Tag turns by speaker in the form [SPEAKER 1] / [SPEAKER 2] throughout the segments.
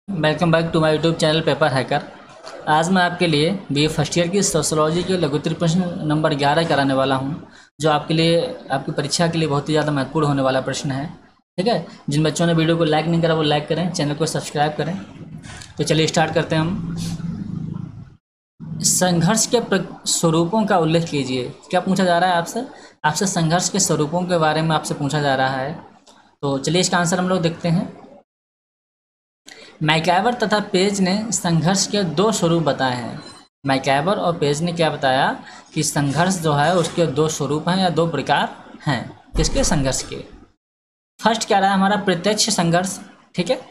[SPEAKER 1] Welcome back to my YouTube channel paper hacker. आज मैं आपके लिए बीए फर्स्ट ईयर की सोशियोलॉजी के लघुत्तरीय प्रश्न नंबर 11 कराने वाला हूं, जो आपके लिए आपकी परीक्षा के लिए बहुत ही ज़्यादा महत्वपूर्ण होने वाला प्रश्न है। ठीक है, जिन बच्चों ने वीडियो को लाइक नहीं करा वो लाइक करें, चैनल को सब्सक्राइब करें। तो चलिए स्टार्ट करते हैं हम। संघर्ष के स्वरूपों का उल्लेख कीजिए। क्या पूछा जा रहा है आपसे? आपसे संघर्ष के स्वरूपों के बारे में आपसे पूछा जा रहा है। तो चलिए इसका आंसर हम लोग देखते हैं। मैकइवर तथा पेज ने संघर्ष के दो स्वरूप बताए हैं। मैकइवर और पेज ने क्या बताया कि संघर्ष जो है उसके दो स्वरूप हैं या दो प्रकार हैं। किसके? संघर्ष के। फर्स्ट क्या रहा है हमारा? प्रत्यक्ष संघर्ष। ठीक है,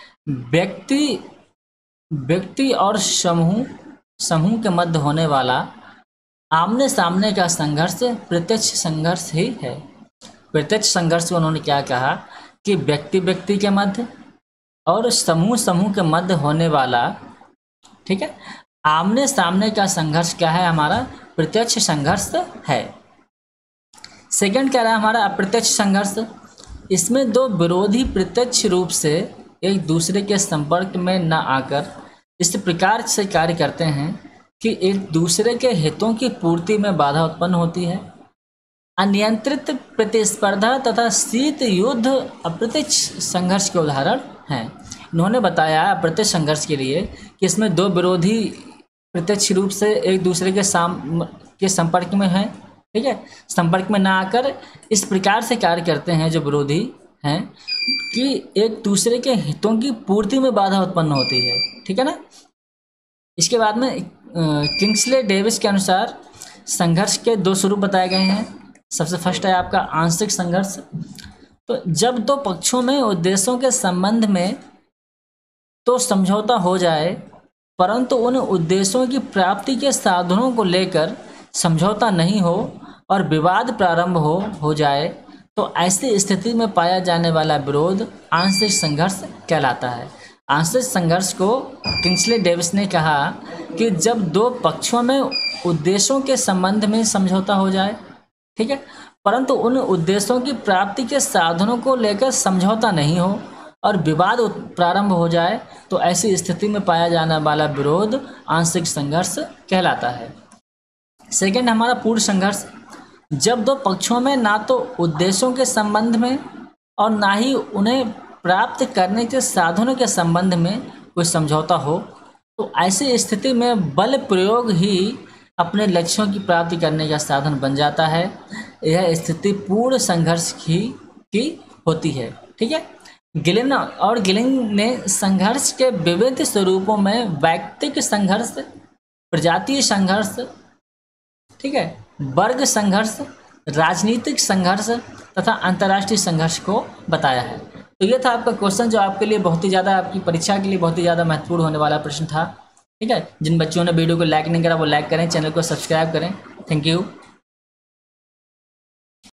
[SPEAKER 1] व्यक्ति और समूह के मध्य होने वाला आमने सामने का संघर्ष प्रत्यक्ष संघर्ष ही है। प्रत्यक्ष संघर्ष को उन्होंने क्या कहा कि व्यक्ति के मध्य और समूह के मध्य होने वाला, ठीक है, आमने सामने का संघर्ष क्या है? हमारा प्रत्यक्ष संघर्ष है। सेकंड क्या रहा हमारा? अप्रत्यक्ष संघर्ष। इसमें दो विरोधी प्रत्यक्ष रूप से एक दूसरे के संपर्क में न आकर इस प्रकार से कार्य करते हैं कि एक दूसरे के हितों की पूर्ति में बाधा उत्पन्न होती है। अनियंत्रित प्रतिस्पर्धा तथा शीत युद्ध अप्रत्यक्ष संघर्ष के उदाहरण हैं। इन्होंने बताया अप्रत्यक्ष संघर्ष के लिए कि इसमें दो विरोधी प्रत्यक्ष रूप से एक दूसरे के संपर्क में हैं। ठीक है, संपर्क में ना आकर इस प्रकार से कार्य करते हैं जो विरोधी हैं कि एक दूसरे के हितों की पूर्ति में बाधा उत्पन्न होती है। ठीक है ना। इसके बाद में किंग्सले डेविस के अनुसार संघर्ष के दो स्वरूप बताए गए हैं। सबसे फर्स्ट है आपका आंशिक संघर्ष। तो जब दो पक्षों में उद्देश्यों के संबंध में तो समझौता हो जाए, परंतु उन उद्देश्यों की प्राप्ति के साधनों को लेकर समझौता नहीं हो और विवाद प्रारंभ हो जाए, तो ऐसी स्थिति में पाया जाने वाला विरोध आंशिक संघर्ष कहलाता है। आंशिक संघर्ष को किंग्सले डेविस ने कहा कि जब दो पक्षों में उद्देश्यों के संबंध में समझौता हो जाए, ठीक है, परंतु उन उद्देश्यों की प्राप्ति के साधनों को लेकर समझौता नहीं हो और विवाद प्रारंभ हो जाए, तो ऐसी स्थिति में पाया जाने वाला विरोध आंशिक संघर्ष कहलाता है। सेकंड हमारा पूर्ण संघर्ष। जब दो पक्षों में ना तो उद्देश्यों के संबंध में और ना ही उन्हें प्राप्त करने के साधनों के संबंध में कोई समझौता हो, तो ऐसी स्थिति में बल प्रयोग ही अपने लक्ष्यों की प्राप्ति करने का साधन बन जाता है। यह स्थिति पूर्ण संघर्ष की होती है। ठीक है, गिलिन ने संघर्ष के विविध स्वरूपों में व्यक्तिक संघर्ष, प्रजातीय संघर्ष, ठीक है, वर्ग संघर्ष, राजनीतिक संघर्ष तथा अंतर्राष्ट्रीय संघर्ष को बताया है। तो ये था आपका क्वेश्चन, जो आपके लिए बहुत ही ज़्यादा आपकी परीक्षा के लिए बहुत ही ज़्यादा महत्वपूर्ण होने वाला प्रश्न था। ठीक है, जिन बच्चों ने वीडियो को लाइक नहीं करा वो लाइक करें, चैनल को सब्सक्राइब करें। Thank you.